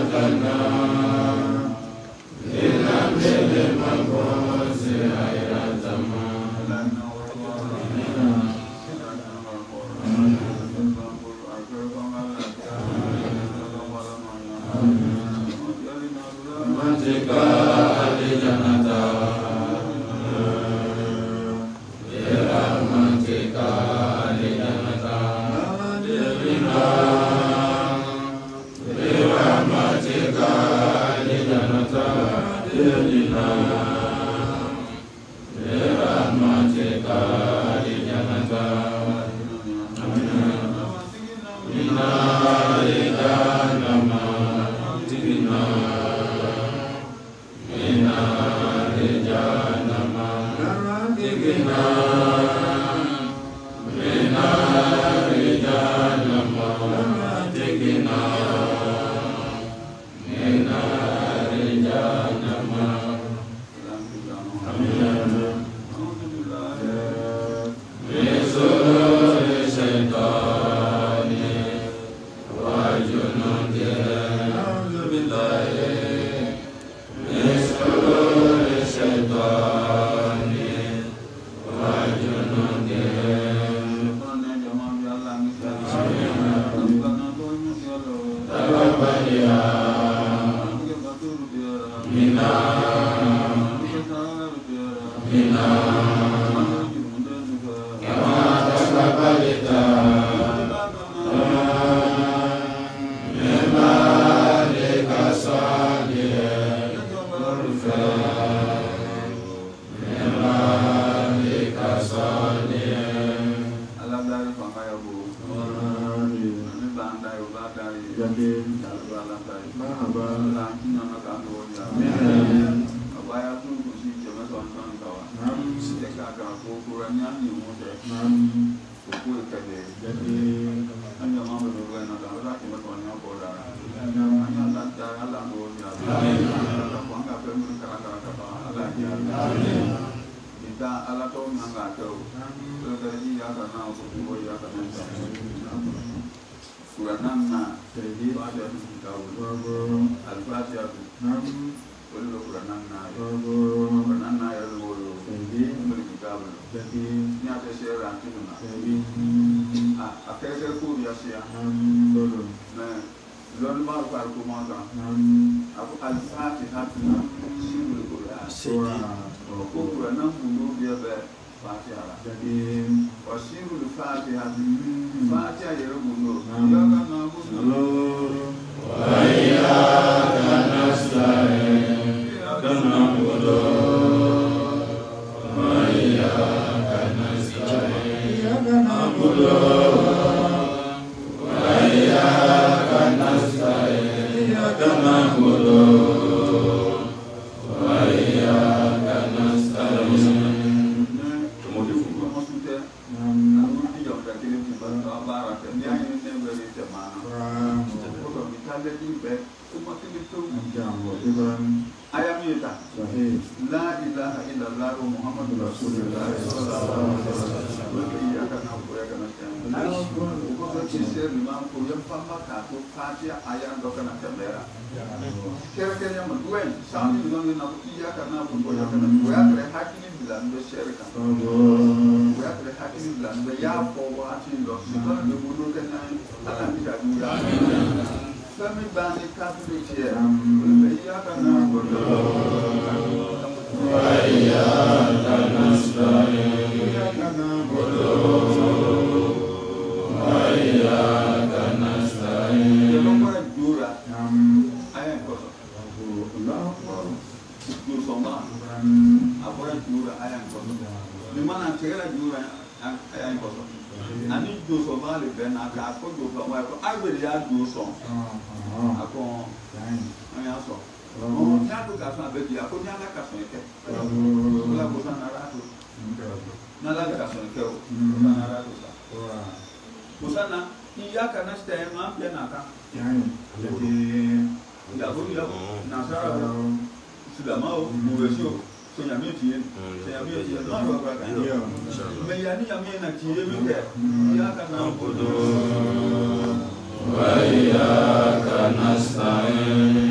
Wa iyyaka nasta'in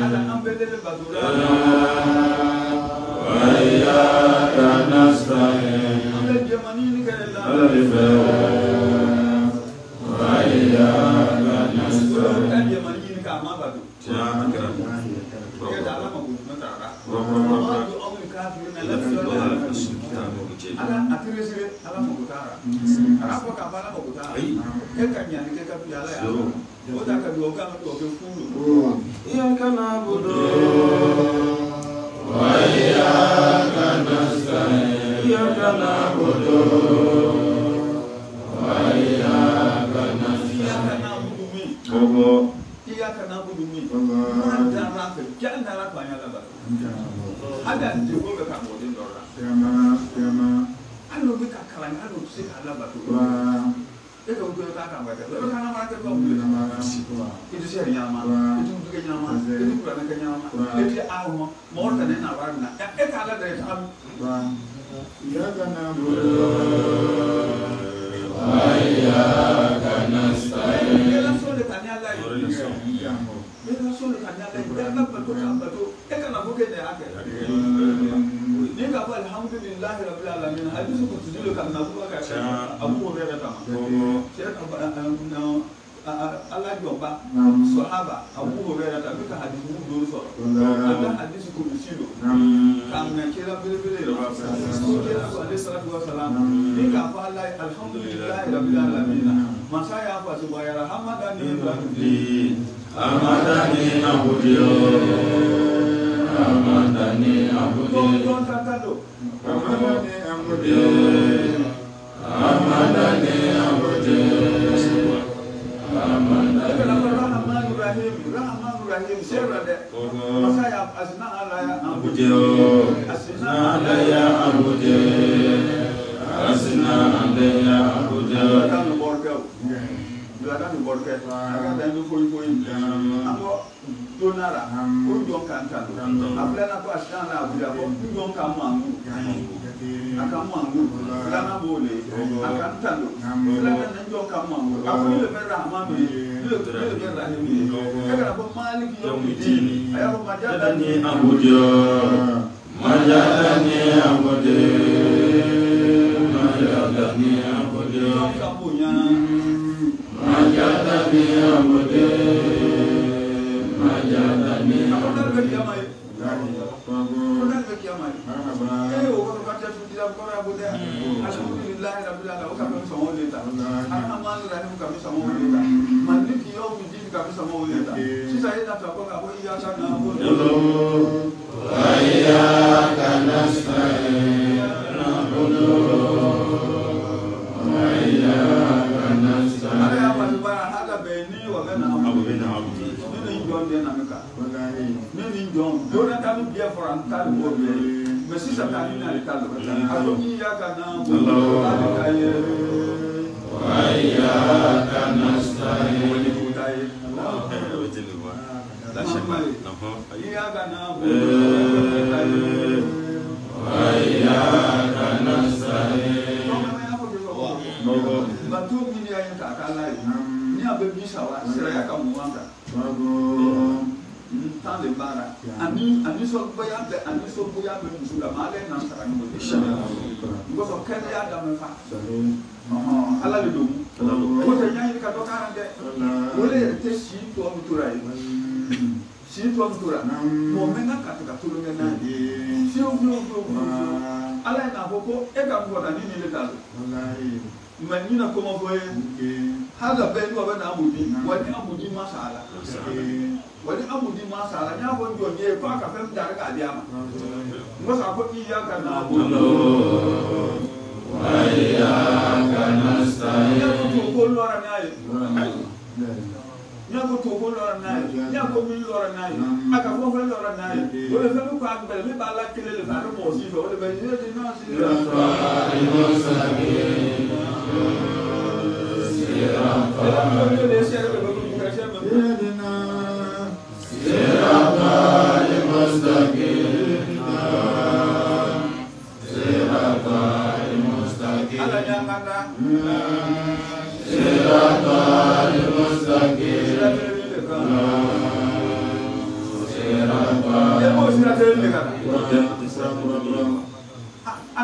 Sirata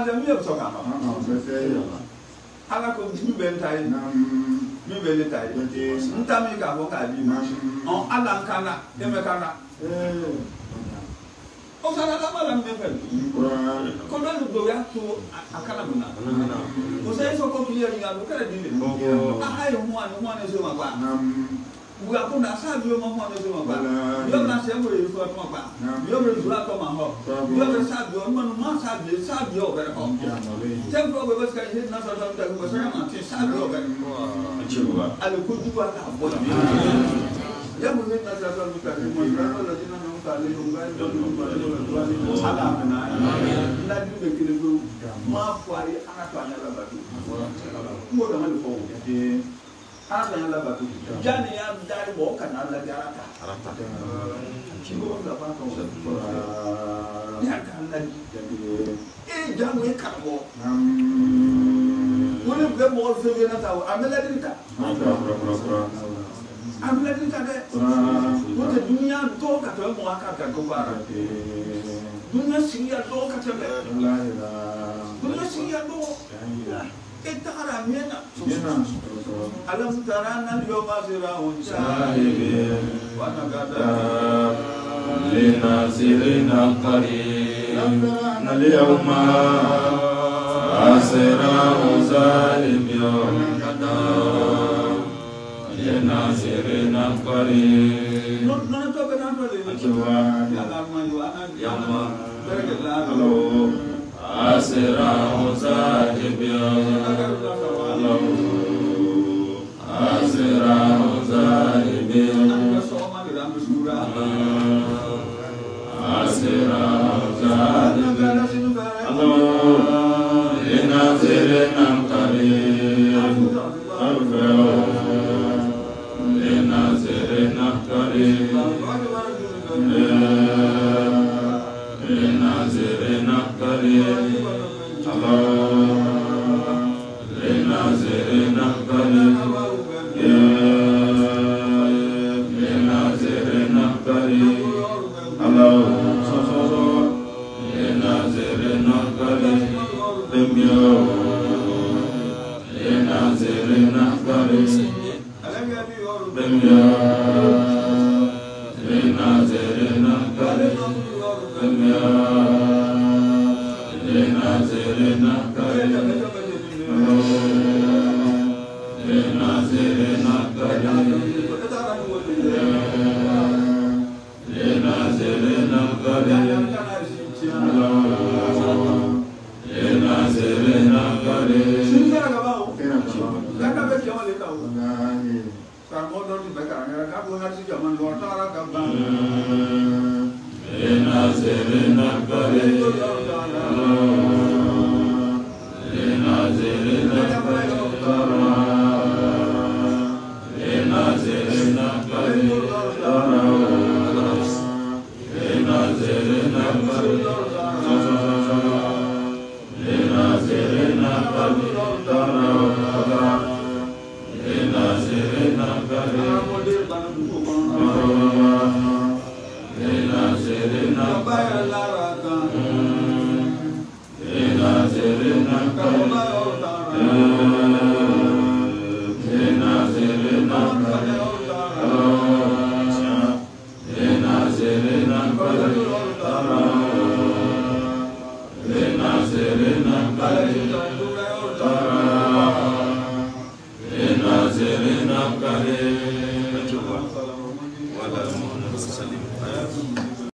ada mieux so ka ala ko mi ben tay mi ben tay ntami ka ko ka bi ma on ala kana e me kana o sala la bala me fen ko do do ya to akala muna o sai so ko clear ya ko kala dile ayo mo ane so ma ba buga ko na sa bi mo mo so ma ba yo na se mo yi so ma ba yo be dura to ma ho yo be sa bi mo ma sa bi o be ko tem ko be ska yi na sa ta ko sa ma ti sa bi o be ale ko du wa ta bo ya mo ne na sa ta mi ka mo ra no la dina no ka le no ga do no ba do ala na la du be kile ko ma kwari ana to ana la ba du mo da ma le ko ana la ba du jani ya dari bo kana la garata kingo da ba ko ya kan la jamu e ka bo mo le be mo se be na ta amela dinta amela dinta de mo te dunia to ka to mo aka ka ko bara dunia siya to ka te be dunia siya to itara mena alam tarana yawazira unshahide wa nagada linazirina qarib al-yawma asira zalim yawmada linazirina qarib non to kana to le yawma barakalla asira zalim yawmada asira zalim asira zalim Allah linazirina qarib linazirina qarib linazirina qarib Allah linazirina qarib linazirina qarib Allah linazirina qarib linazirina qarib linazirina qarib linazirina qarib linazirina qarib linazirina qarib linazirina qarib linazirina qarib linazirina linazirina qarib linazirina qarib linazirina qarib linazirina qarib linazirina linazirina qarib linazirina linazirina qarib linazirina qarib